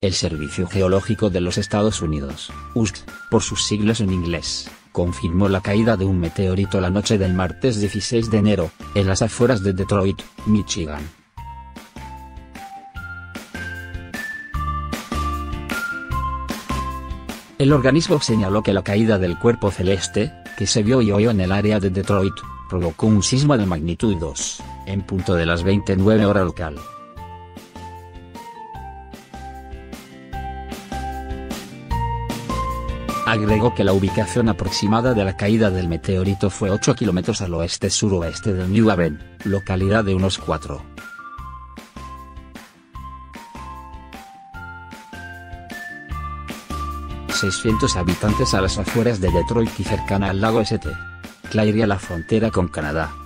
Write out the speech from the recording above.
El Servicio Geológico de los Estados Unidos, USG, por sus siglas en inglés, confirmó la caída de un meteorito la noche del martes 16 de enero, en las afueras de Detroit, Michigan. El organismo señaló que la caída del cuerpo celeste, que se vio y oyó en el área de Detroit, provocó un sismo de magnitud 2, en punto de las 29 hora local. Agregó que la ubicación aproximada de la caída del meteorito fue 8 kilómetros al oeste-suroeste de New Haven, localidad de unos 4.600 habitantes a las afueras de Detroit y cercana al lago St. Clair y a la frontera con Canadá.